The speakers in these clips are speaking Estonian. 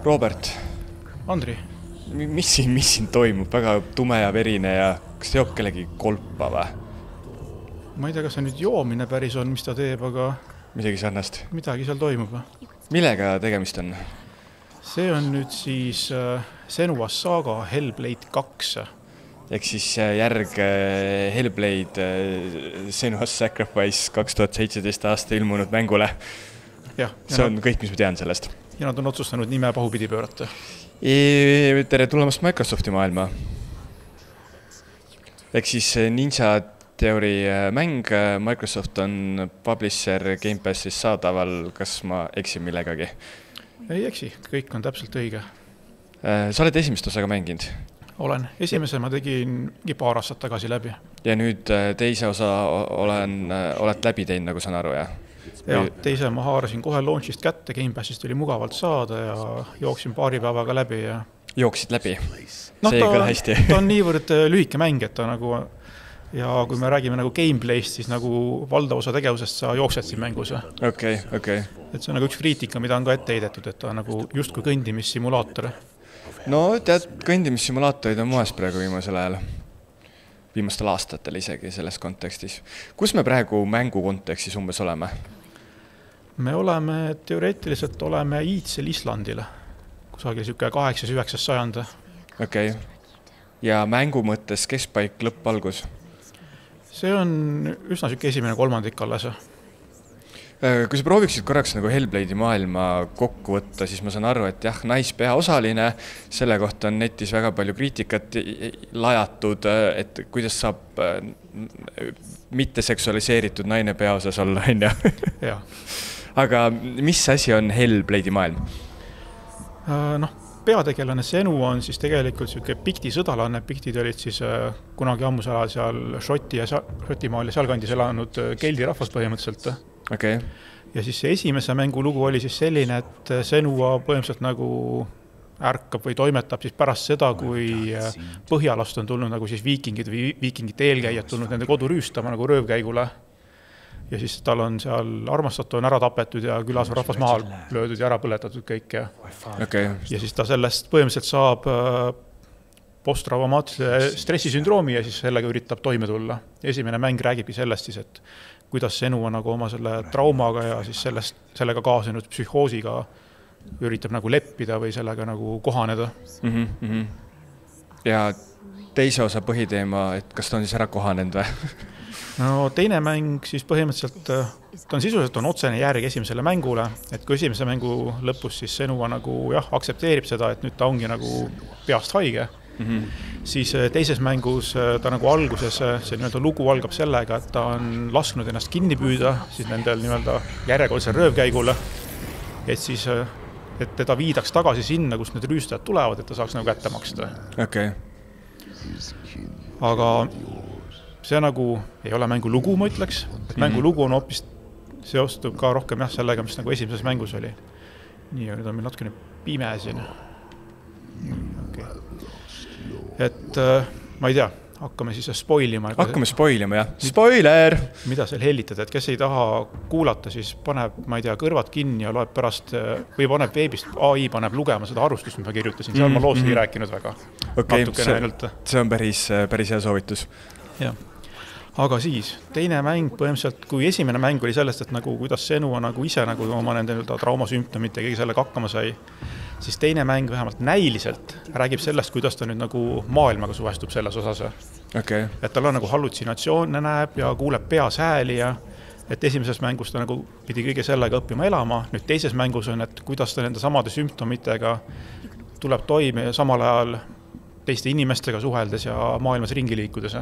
Robert, Andri, mis siin toimub? Väga tume ja verine ja kas teeb kellegi kolpa või? ma ei tea, kas see nüüd joomine päris on, mis ta teeb, aga Midagi sarnast. midagi seal toimub. Millega tegemist on? See on nüüd siis Senua's Saga Hellblade 2. Ehk siis järg Hellblade Senua's Sacrifice 2017 aasta ilmunud mängule. See on kõik, mis ma tean sellest. Ja nad on otsustanud nime pahupidi pöörata. Tere tulemast Microsofti maailma. Ehk siis Ninja Theory mäng, Microsoft on publisher Game Passis saadaval, kas ma eksin millegagi? Ei eksi, kõik on täpselt õige. Sa oled esimest osaga mänginud? Olen. Esimese ma tegin paar aastat tagasi läbi. Ja nüüd teise osa oled läbi teinud, nagu saan aru, jah? Ja teise ma haarasin kohe launchist kätte, Game Passist oli mugavalt saada ja jooksin paari päevaga läbi. Ja... Jooksid läbi? See ei kõla hästi. Ta on niivõrd lühike mäng, et ta nagu... Ja kui me räägime nagu gameplayst, siis nagu valdav osa tegevusest sa jooksed siin mängus. Okay. Et see on nagu üks kriitika, mida on ka ette heidetud, et ta on nagu justkui kõndimissimulaator. No tead, kõndimissimulaatorid on moes praegu viimasel ajal. Viimastel aastatel isegi selles kontekstis. Kus me praegu mängu kontekstis umbes oleme? Me teoreetiliselt oleme iidsel Islandil, kusagil siuke 8-9 sajand. Okay. Ja mängu mõttes keskpaik lõpp-algus? See on üsna siuke esimene kolmandik alles. Kui sa prooviksid korraks nagu Hellblade'i maailma kokku võtta, siis ma saan aru, et jah, naispeaosaline, selle kohta on netis väga palju kriitikat lajatud, et kuidas saab mitte seksualiseeritud naine peaosas olla, on ja. Aga mis asi on Hellblade'i maailm? Peategelane Senu on siis tegelikult siuke Pikti sõdalane. Piktid olid siis kunagi ammus ajal seal Šotimaal ja sealkandis elanud keldi rahvas põhimõtteliselt. Okay. Ja siis see esimese mängu lugu oli siis selline, et Senua põhimõtteliselt nagu ärkab või toimetab siis pärast seda, kui Põhjalast on tulnud nagu siis viikingid või viikingite eelkäijad tulnud nende kodu rüüstama nagu röövkäigule. Ja siis tal on seal armastatu on ära tapetud ja külas on rahvas maal löödud ja ära põletatud kõik. Okay. Ja siis ta sellest põhimõtteliselt saab posttraumaatilise stressisündroomi ja siis sellega üritab toime tulla. Esimene mäng räägibki sellest siis, et kuidas Senu on nagu oma selle traumaga ja siis sellega kaasanud psühhoosiga üritab nagu leppida või sellega nagu kohaneda. Ja teise osa põhiteema, et kas ta on siis ära kohanenud või? No teine mäng siis põhimõtteliselt, ta on sisuliselt otsene järg esimesele mängule, et kui esimese mängu lõpus siis Senua nagu aktsepteerib seda, et nüüd ta ongi nagu peast haige, siis teises mängus ta nagu alguses, see nii-öelda lugu algab sellega, et ta on lasknud ennast kinni püüda siis nendel nii-öelda järjekordsel röövkäigule, et siis et teda viidaks tagasi sinna, kus need rüüstajad tulevad, et ta saaks nagu kätte maksta. Okay. Aga see nagu ei ole mängu lugu, ma ütleks. Et mängu lugu on hoopis seostub ka rohkem sellega, mis nagu esimeses mängus oli. Nii, nüüd on meil natukene pime siin. Okay. Et ma ei tea, hakkame siis spoilima. Hakkame spoilima, jah. Spoiler! Mida seal hellitada, et kes ei taha kuulata, siis paneb, ma ei tea, kõrvad kinni ja loeb pärast, või paneb veebist, AI paneb lugema seda arvustust, mis ma kirjutasin. Seal ma loosagi rääkinud väga. Okay, see on päris hea soovitus. Jah. Aga siis, teine mäng põhimõtteliselt, kui esimene mäng oli sellest, et nagu kuidas Senua nagu ise nagu oma nende traumasümptomite ja kõige sellega hakkama sai, siis teine mäng vähemalt näiliselt räägib sellest, kuidas ta nüüd nagu maailmaga suvestub selles osas. Okay. Et tal on nagu hallutsinatsioone näeb ja kuuleb peas hääli ja et esimeses mängus ta nagu pidi kõige sellega õppima elama. Nüüd teises mängus on, et kuidas ta nende samade sümptomitega tuleb toime ja samal ajal teiste inimestega suheldes ja maailmas ringi liikudes.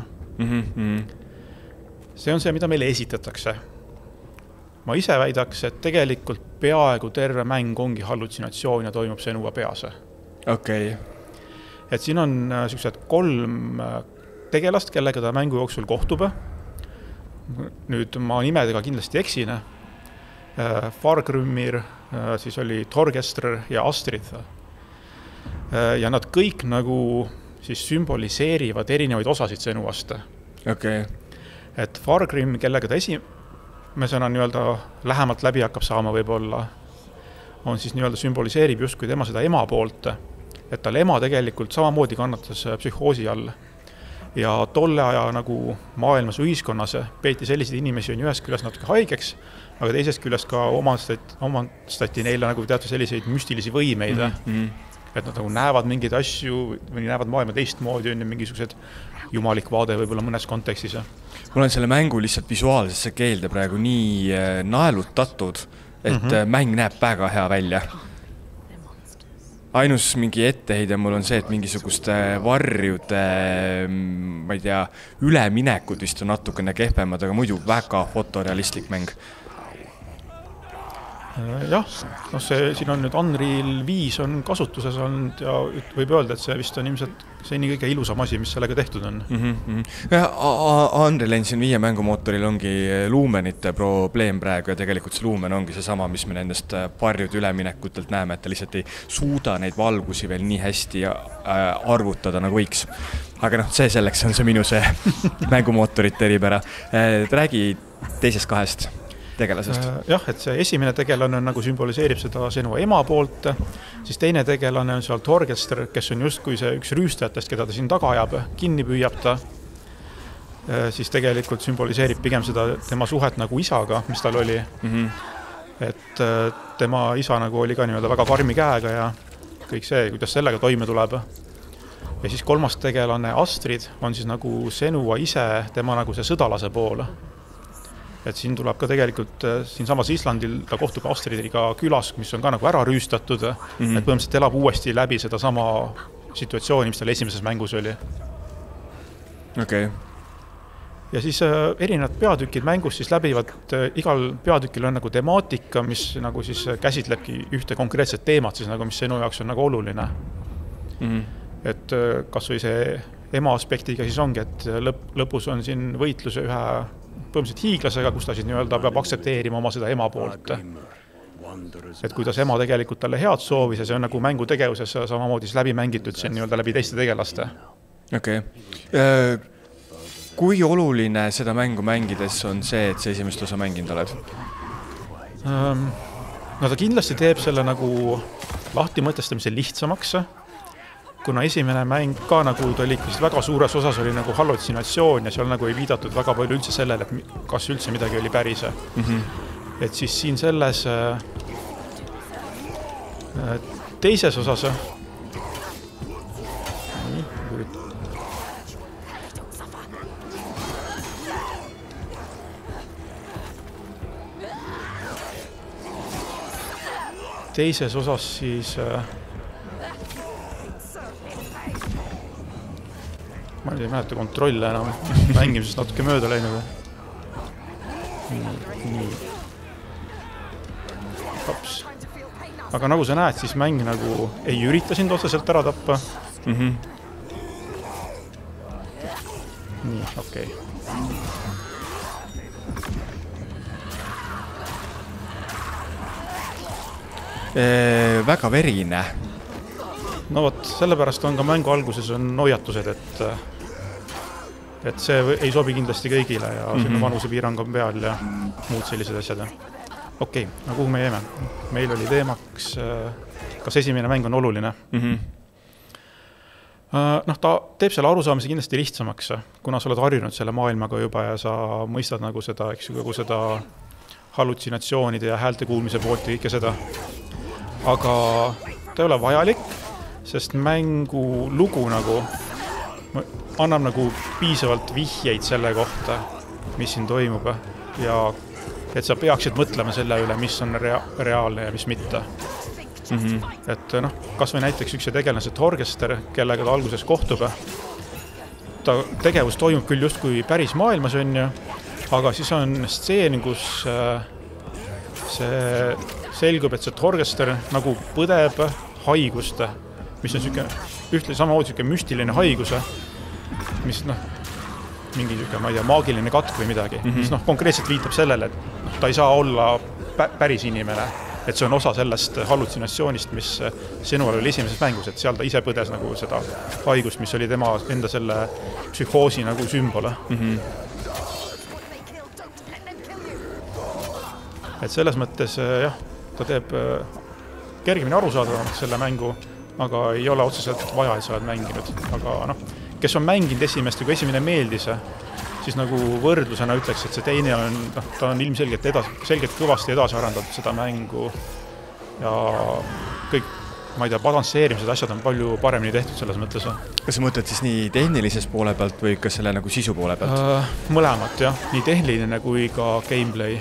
See on see, mida meile esitatakse. Ma ise väidaks, et tegelikult peaaegu terve mäng ongi hallutsinatsioon ja toimub Senua peas. Okay. Et siin on sellised 3 tegelast, kellega ta mängu jooksul kohtub. Nüüd ma nimedega kindlasti eksin. Fargrymir, siis oli Torgestr ja Astrid. Ja nad kõik nagu siis sümboliseerivad erinevaid osasid Senuast. Okay. Et Fargrim, kellega ta esimesena nii-öelda lähemalt läbi hakkab saama võib-olla, on siis nii-öelda sümboliseerib justkui tema seda ema poolt, et tal ema tegelikult samamoodi kannatas psühhoosi all. Ja tolle aja nagu maailmas ühiskonnas peeti selliseid inimesi on ühest küljest natuke haigeks, aga teisest küljest ka omastati neile nagu teatud selliseid müstilisi võimeid. Et nad nagu näevad mingeid asju või näevad maailma teistmoodi, on mingisugused jumalik vaade võib-olla mõnes kontekstis. Mul on selle mängu lihtsalt visuaalsesse keelde praegu nii naelutatud, et mäng näeb väga hea välja. Ainus mingi etteheide mul on see, et mingisuguste varjude, ma ei tea, üleminekud vist on natukene kehvemad, aga muidu väga fotorealistlik mäng. Jah, siin on nüüd Unreal 5 on kasutuses olnud ja võib öelda, et see vist on ilmselt seni kõige ilusam asi, mis sellega tehtud on. Unreal Engine 5 mängumootoril ongi luumenite probleem praegu ja tegelikult see luumen ongi see sama, mis me nendest varjude üleminekutelt näeme, et ta lihtsalt ei suuda neid valgusi veel nii hästi arvutada nagu võiks. Aga see selleks on see minu see mängumootorite eripära. Räägi teisest kahest tegelasest. Jah, et see esimene tegelane on nagu sümboliseerib seda Senua ema poolt, siis teine tegelane on seal Torgester, kes on justkui see üks rüüstajatest, keda ta siin taga ajab, kinni püüab ta, siis tegelikult sümboliseerib pigem seda tema suhet nagu isaga, mis tal oli. Et tema isa nagu oli ka nii-öelda väga karmi käega ja kõik see, kuidas sellega toime tuleb. Ja siis kolmas tegelane Astrid on siis nagu Senua ise, tema nagu see sõdalase pool. Et siin tuleb ka tegelikult, siin samas Islandil ta kohtub Astridiga külas, mis on ka nagu ära rüüstatud, et põhimõtteliselt elab uuesti läbi seda sama situatsiooni, mis tal esimeses mängus oli. Okay. Ja siis erinevad peatükid mängus siis läbivad, igal peatükil on nagu temaatika, mis nagu siis käsitlebki ühte konkreetset teemat, siis nagu, mis sinu jaoks on nagu oluline. Et kas või see ema aspektiga siis ongi, et lõpus on siin võitluse ühe põhimõtteliselt hiiglasega, kus ta siis nii-öelda peab aksepteerima oma seda ema poolt. Et kuidas ema tegelikult talle head soovis ja see on nagu mängutegevuses samamoodi läbi mängitud siin nii-öelda läbi teiste tegelaste. Okay. Kui oluline seda mängu mängides on see, et see esimest osa mänginud oled? No ta kindlasti teeb selle nagu lahti mõtestamise lihtsamaks, kuna esimene mäng ka nagu ta oli väga suures osas oli nagu hallutsinatsioon ja seal nagu ei viidatud väga palju üldse sellele, et kas üldse midagi oli päris. Et siis siin selles teises osas siis ma ei mäleta kontrolle enam, mängimisest natuke mööda läinud. Nii. Hops. Aga nagu sa näed, siis mäng nagu ei ürita sind otseselt ära tappa. Nii, okei. Väga verine. No võt, sellepärast on ka mängu alguses on hoiatused, et see ei sobi kindlasti kõigile ja sinna vanusepiirang on peal ja muud sellised asjad. Okei, no kuhu me jäime? Meil oli teemaks, kas esimene mäng on oluline. Ta teeb selle arusaamise kindlasti lihtsamaks, kuna sa oled harjunud selle maailmaga juba ja sa mõistad nagu seda, kogu seda hallutsinatsioonide ja häälte kuulmise poolt ja kõike seda. Aga ta ei ole vajalik, sest mängu lugu nagu annab nagu piisavalt vihjeid selle kohta, mis siin toimub ja et sa peaksid mõtlema selle üle, mis on reaalne ja mis mitte. Et kas või näiteks üks tegelane see Torgester, kellega ta alguses kohtub, ta tegevus toimub küll justkui päris maailmas on ju, aga siis on stseen, kus see selgub, et see Torgester nagu põdeb haigust, mis on ühtlasi samamoodi müstiline haigus, mis mingi ma ei tea, maagiline katk või midagi, mis konkreetselt viitab sellele, et ta ei saa olla päris inimene, et see on osa sellest hallutsinatsioonist, mis Senual oli esimeses mängus, et seal ta ise põdes nagu seda haigust, mis oli tema enda selle psühhoosi nagu sümbol. Et selles mõttes jah, ta teeb kergemini aru saada selle mängu, aga ei ole otseselt vaja, et sa oled mänginud. Aga noh, kes on mänginud esimest ja kui esimene meeldis, siis nagu võrdlusena ütleks, et see teine on, ta on ilmselgelt selgelt kõvasti edasi arendatud seda mängu ja kõik, ma ei tea, balansseerimised asjad on palju paremini tehtud selles mõttes. Kas sa mõtled siis nii tehnilises poole pealt või ka selle nagu sisu poole pealt? Mõlemat, jah. Nii tehniline kui ka gameplay.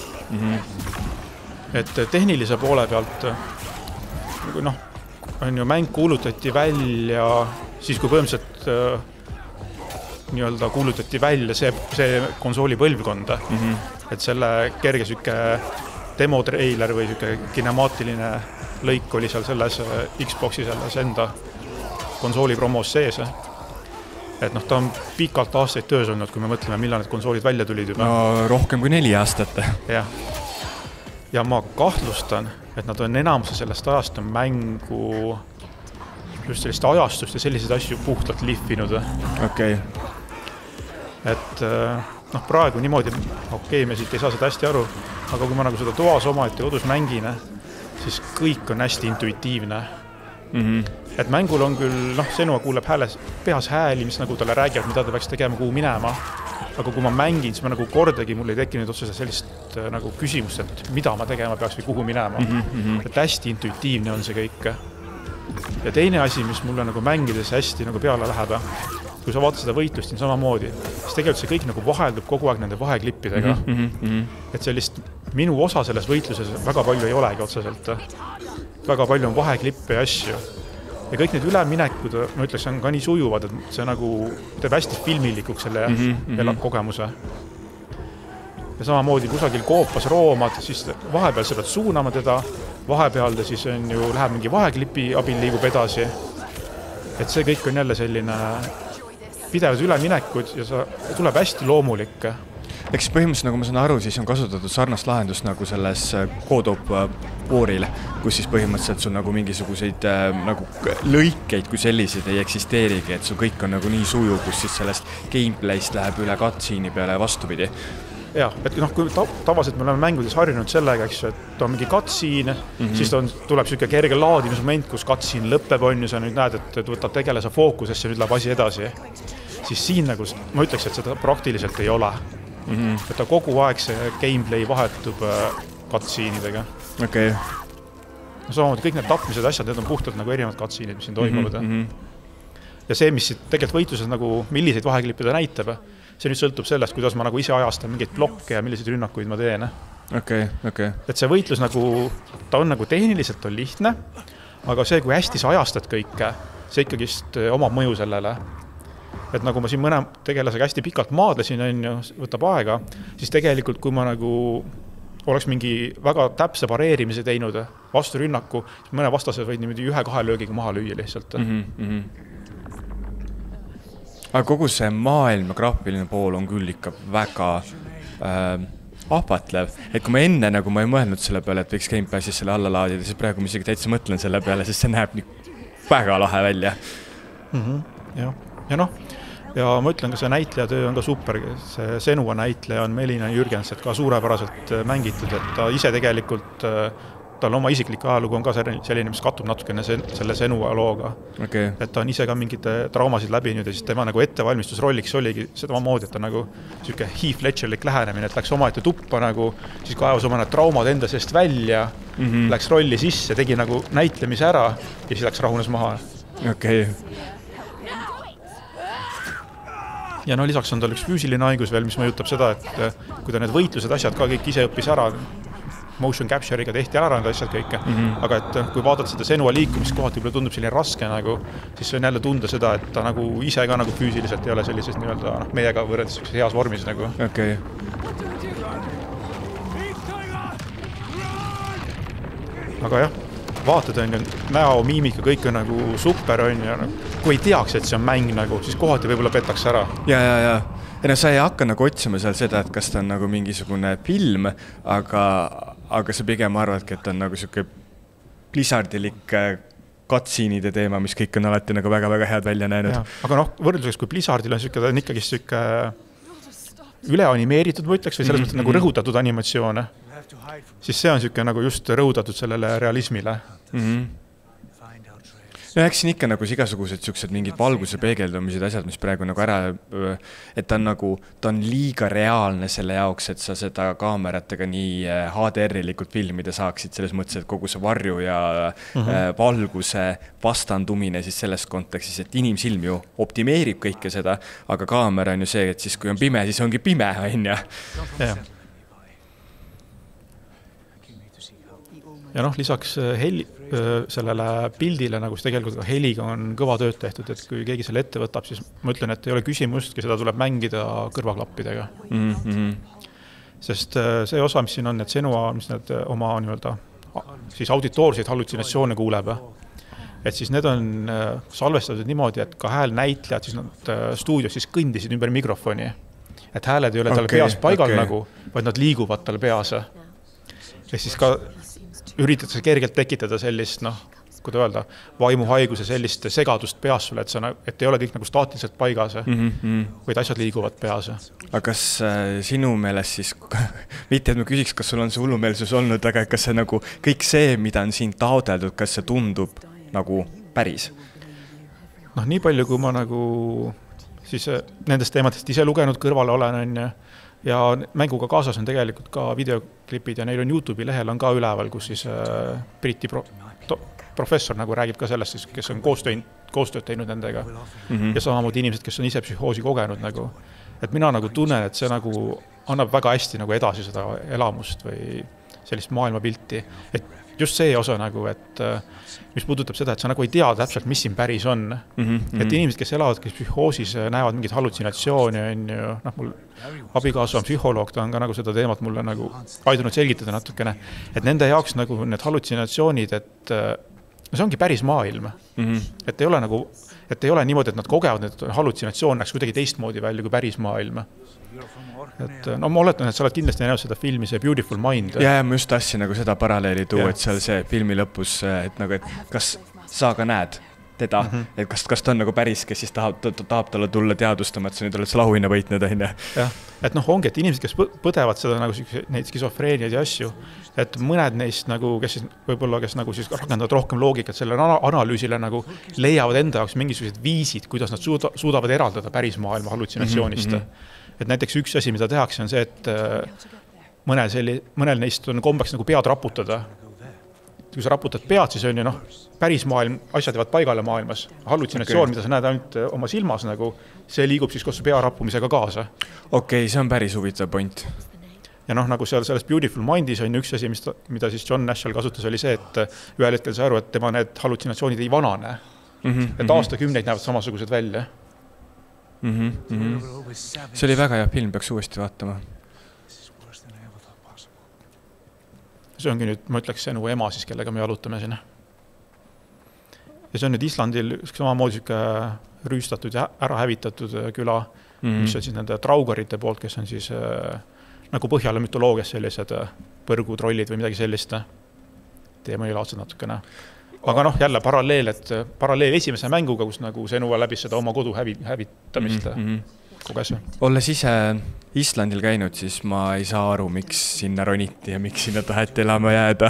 Et tehnilise poole pealt noh, on ju mäng kuulutati välja siis, kui põhimõtteliselt nii-öelda kuulutati välja see konsooli põlvkond. Et selle kerge süke demo-trailer või süke kinemaatiline lõik oli seal selles Xboxi selles enda konsooli promos sees. Et noh, ta on pikalt aastaid töös olnud, kui me mõtleme, millal need konsoolid välja tulid juba. No rohkem kui 4 aastat. Jah. Ja ma kahtlustan, et nad on enamuse sellest ajast mängu just sellist ajastust ja selliseid asju puhtalt lihvinud. Okei. Et noh, praegu niimoodi, me siit ei saa seda hästi aru, aga kui ma nagu seda toas omaette kodus mängin, siis kõik on hästi intuitiivne. Et mängul on küll, noh, Senua kuuleb peas hääli, mis nagu talle räägivad, mida ta peaks tegema, kuhu minema. Aga kui ma mängin, siis ma nagu kordagi mul ei tekkinud otseselt sellist nagu küsimust, et mida ma tegema peaks või kuhu minema. Et hästi intuitiivne on see kõik. Ja teine asi, mis mulle nagu mängides hästi nagu peale läheb, kui sa vaatad seda võitlust siin samamoodi, siis tegelikult see kõik nagu vaheldub kogu aeg nende vaheklippidega. Et sellist minu osa selles võitluses väga palju ei olegi otseselt. Väga palju on vaheklippe ja asju. Ja kõik need üleminekud, ma ütleks, on ka nii sujuvad, et see nagu teeb hästi filmilikuks selle kogemuse. Ja samamoodi kusagil koopas roomad, siis vahepeal sa pead suunama teda, vahepeal ta siis on ju, läheb mingi vaheklipi abil liigub edasi. Et see kõik on jälle selline pidevad üleminekud ja tuleb hästi loomulik. Eks põhimõtteliselt, nagu ma saan aru, siis on kasutatud sarnast lahendust nagu selles God of War'il, kus siis põhimõtteliselt sul nagu mingisuguseid nagu lõikeid kui selliseid ei eksisteerigi, et sul kõik on nagu nii suju, kus siis sellest gameplayst läheb üle cutscene'i peale vastupidi. Jah, et noh, kui tavaliselt me oleme mängudes harjunud sellega, eks, et on mingi cutscene, siis tuleb selline kerge laadimismoment, kus cutscene lõpeb on ja sa nüüd näed, et võtab tegelase fookusesse ja nüüd läheb asi edasi. Siis siin nagu, ma ütleks, et seda praktiliselt ei ole. Et ta kogu aeg see gameplay vahetub cutscene'idega. Okei. Samamoodi kõik need tapmised asjad, need on puhtalt nagu erinevad cutscene'id, mis siin toimuvad. Ja see, mis tegelikult võitluses nagu milliseid vaheklippida näitab, see nüüd sõltub sellest, kuidas ma nagu ise ajastan mingeid blokke ja milliseid rünnakuid ma teen. Okei. Et see võitlus nagu, ta on nagu tehniliselt on lihtne, aga see, kui hästi sa ajastad kõike, see ikkagist omab mõju sellele. Et nagu ma siin mõne tegelasega hästi pikalt maadlesin, võtab aega, siis tegelikult, kui ma nagu oleks mingi väga täpse pareerimise teinud vastu rünnaku, siis mõne vastased võid niimoodi 1-2 löögiga maha lüüa lihtsalt. Aga kogu see maailma graafiline pool on küll ikka väga ahvatlev. Et kui ma enne nagu ma ei mõelnud selle peale, et võiks Game Passis selle alla laadida, siis praegu ma isegi täitsa mõtlen selle peale, sest see näeb nii väga lahe välja. Ja noh, ja ma ütlen ka see näitlejatöö on ka super. See Senua näitleja on Melina Jürgenset ka suurepäraselt mängitud, et ta ise tegelikult tal oma isiklik ajalugu on ka selline, mis kattub natukene selle Senua looga. Okay. Et ta on ise ka mingite traumasid läbinud ja siis tema nagu ettevalmistusrolliks oligi seda moodi, et ta nagu selline Heath Ledgerlik lähenemine, et läks omaette tuppa nagu, siis kaevas oma need traumad enda seest välja, läks rolli sisse, tegi nagu näitlemise ära ja siis läks rahunes maha. Okei. Ja no lisaks on tal üks füüsiline haigus veel, mis mõjutab seda, et kui ta need võitlused asjad ka kõik ise õppis ära, motion capture'iga tehti ära need asjad kõike, aga et kui vaadata seda Senua liikumist kohati, võib-olla tundub selline raske nagu, siis on jälle tunda seda, et ta nagu ise ka nagu füüsiliselt ei ole sellises nii-öelda meiega võrreldes heas vormis nagu. Okei. Aga jah, vaatad on ju, näo, miimika, kõik on nagu super on ja kui ei teaks, et see on mäng nagu, siis kohati võib-olla petaks ära. Ja. Ja no sa ei hakka nagu otsima seal seda, et kas ta on nagu mingisugune film, aga sa pigem arvadki, et on nagu selline Blizzardilik cutscene'ide teema, mis kõik on alati nagu väga-väga head välja näinud. Ja, aga noh, võrdluseks kui Blizzardil on selline, ta on ikkagi selline üleanimeeritud, ma ütleks, või selles mõttes nagu rõhutatud animatsioone, siis see on niisugune nagu just rõhutatud sellele realismile. No eks siin ikka nagu igasugused siuksed mingid valguse peegeldumised asjad, mis praegu nagu ära, et ta on liiga reaalne selle jaoks, et sa seda kaameratega nii HDR-ilikult filmida saaksid selles mõttes, et kogu see varju ja valguse vastandumine siis selles kontekstis, et inimsilm ju optimeerib kõike seda, aga kaamera on ju see, et siis kui on pime, siis ongi pime, on ju. Ja noh, lisaks sellele pildile, nagu tegelikult heliga on kõva tööd tehtud, et kui keegi selle ette võtab, siis ma ütlen, et ei ole küsimustki, seda tuleb mängida kõrvaklappidega. Sest see osa, mis siin on, et Senua, mis need oma siis auditoorseid hallutsinatsioone kuuleb, et siis need on salvestatud niimoodi, et ka häälnäitlejad, siis nad stuudios siis kõndisid ümber mikrofoni. Et hääled ei ole tal peas paigal nagu, vaid nad liiguvad tal peas. Ehk siis ka üritatakse kergelt tekitada sellist, kuidas öelda, vaimuhaiguse sellist segadust peas sulle, et ei ole kõik nagu staatiliselt paigas, vaid asjad liiguvad peas. Aga kas sinu meelest siis, mitte et ma küsiks, kas sul on see hullumeelsus olnud, aga kas see nagu kõik see, mida on siin taodeldud, kas see tundub nagu päris? Nii palju, kui ma nagu siis nendest teematest ise lugenud kõrvale olen, ja mänguga kaasas on tegelikult ka videoklipid ja neil on YouTube'i lehel on ka üleval, kus siis Briti professor nagu räägib ka sellest, kes on koostööd teinud nendega. Ja samamoodi inimesed, kes on ise psühhoosi kogenud nagu. Et mina nagu tunnen, et see nagu annab väga hästi nagu edasi seda elamust või sellist maailmapilti. Et just see osa nagu, et mis puudutab seda, et sa nagu ei tea täpselt, mis siin päris on. Et inimesed, kes elavad psühhoosis, näevad mingid hallutsinatsiooni, mul abikaasa on psühholoog, ta on ka nagu seda teemat mulle nagu aidanud selgitada natukene, et nende jaoks nagu need hallutsinatsioonid, et see ongi päris maailm. Et ei ole nagu, et ei ole niimoodi, et nad kogevad, et hallutsinatsioon näeks kuidagi teistmoodi välja kui päris maailm. Et ma oletan, et sa oled kindlasti näinud seda filmi, see Beautiful Mind. Ja ma just tahtsin nagu seda paralleeli tuua, et seal see filmi lõpus, et nagu, et kas sa ka näed teda, et kas ta on nagu päris, kes siis tahab talle tulla teadustama, et sa nüüd oled lauhinna võitnud, on. Jah, et ongi, et inimesed, kes põdevad seda nagu neid skisofreeniaid ja asju, et mõned neist nagu, kes võib-olla, kes nagu siis rakendavad rohkem loogikat selle analüüsile nagu leiavad enda jaoks mingisugused viisid, kuidas nad suudavad eraldada päris maailma hallutsinatsioonist. Et näiteks üks asi, mida tehakse, on see, et mõnel neist on kombeks nagu pead raputada. Kui sa raputad pead, siis on ju päris maailm, asjad jäävad paigale maailmas. Hallutsinatsioon, mida sa näed ainult oma silmas, nagu, see liigub siis koos pea rappumisega kaasa. Okei, see on päris huvitav point. Ja nagu seal selles Beautiful Mindis on üks asi, mida siis John Nashall kasutas, oli see, et ühel hetkel sai aru, et tema need hallutsinatsioonid ei vanane. Et aastakümneid näevad samasugused välja. See oli väga hea film, peaks uuesti vaatama. See ongi nüüd, ma ütleks, Senu ema siis, kellega me jalutame siin. Ja see on nüüd Islandil samamoodi rüüstatud ja ära hävitatud küla, mis on siis nende traugarite poolt, kes on siis nagu Põhjala mütoloogias sellised põrgutrollid või midagi sellist. Teema ei laadsed natukene. Aga jälle paralleel esimese mänguga, kus nagu Senua läbis seda oma kodu hävitamist koges. Olles ise Islandil käinud, siis ma ei saa aru, miks sinna roniti ja miks sinna taheti elama jääda.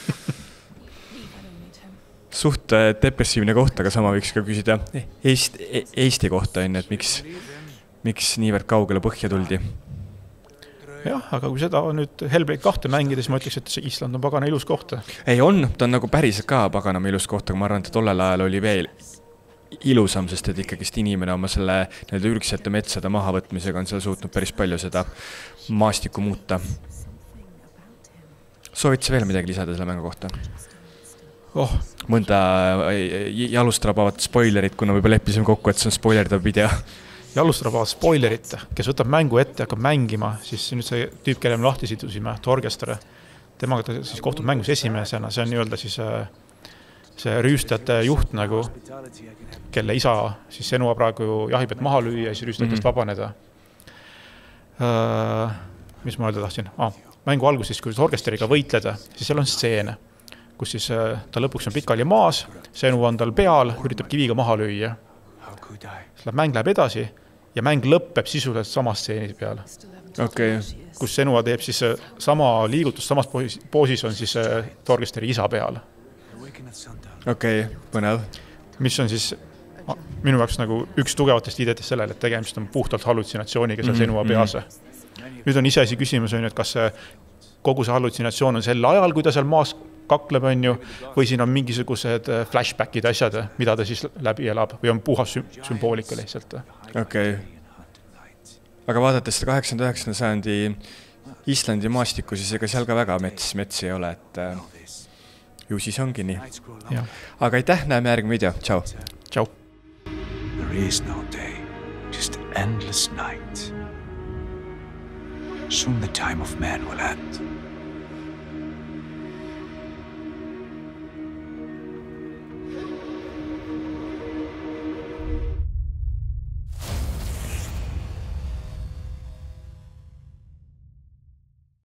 Suht depressiivne koht, aga sama võiks ka küsida Eesti kohta, et miks niivõrd kaugele põhja tuldi. Jah, aga kui seda on nüüd Hellblade 2 mängida, siis ma ütleks, et Island on pagana ilus koht. Ei on, ta on nagu päris ka paganama ilus koht, aga ma arvan, et tollel ajal oli veel ilusam, sest et ikkagist inimene oma selle ürgsete metsade mahavõtmisega on seal suutnud päris palju seda maastikku muuta. Soovid sa veel midagi lisada selle mängu kohta? Mõnda jalustrabavat spoilerit, kuna me juba leppisime kokku, et see on spoilerdav video. Jalustrabavat spoilerit, kes võtab mängu ette ja hakkab mängima, siis nüüd see tüüp, kelle me lahti sidusime, Torgestere, temaga ta siis kohtub mängus esimesena, see on nii-öelda siis see rüüstajate juht nagu, kelle isa siis Senua praegu jahib, et maha lüüa ja siis rüüstajatest vabaneda. Mis ma öelda tahtsin? Mängu algus siis, kui Torgesteriga võitleda, siis seal on stseene, kus siis ta lõpuks on pikali maas, Senua on tal peal, üritab kiviga maha lüüa. Mäng läheb edasi ja mäng lõpeb sisuliselt samas stseenis peal. Okei. Kus Senua teeb siis sama liigutust, samas poosis on siis Torgesteri isa peal. Okei, põnev. Mis on siis minu jaoks nagu üks tugevatest ideetest sellele, et tegemist on puhtalt hallutsinatsiooniga seal Senua peas. Nüüd on iseasi küsimus, et kas kogu see hallutsinatsioon on sel ajal, kui ta seal maas kakleb, on ju, või siin on mingisugused flashbackid asjad, mida ta siis läbi elab, või on puhas sümboolika lihtsalt. Okei. Aga vaadates seda 89. sajandi Islandi maastikku, siis ega seal ka väga mets ei ole, et ju siis ongi nii. Aga aitäh, näeme järgmine video. Ciao. Ciao. There is no day, just endless night. Soon the time of man will end.